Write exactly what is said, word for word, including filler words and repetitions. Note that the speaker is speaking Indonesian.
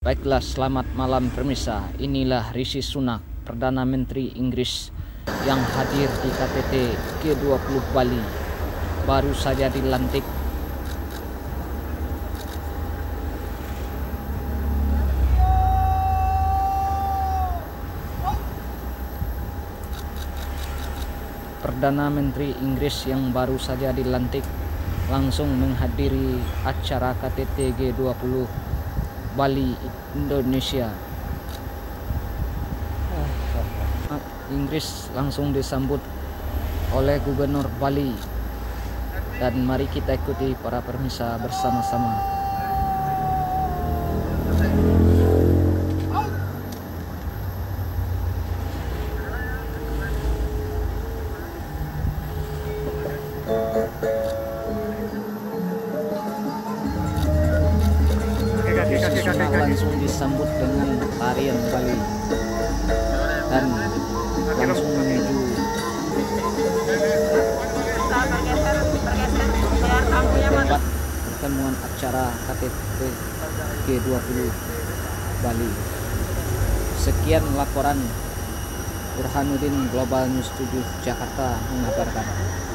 Baiklah, selamat malam pemirsa. Inilah Rishi Sunak, Perdana Menteri Inggris yang hadir di K T T G dua puluh Bali. Baru saja dilantik. Perdana Menteri Inggris yang baru saja dilantik langsung menghadiri acara K T T G dua puluh Bali, Indonesia. Inggris langsung disambut oleh Gubernur Bali, dan mari kita ikuti para pemirsa bersama-sama. Sunak langsung disambut dengan tarian Bali dan langsung menuju tempat pertemuan acara K T T G dua puluh Bali. Sekian laporan Burhanuddin Global News tujuh Jakarta mengabarkan.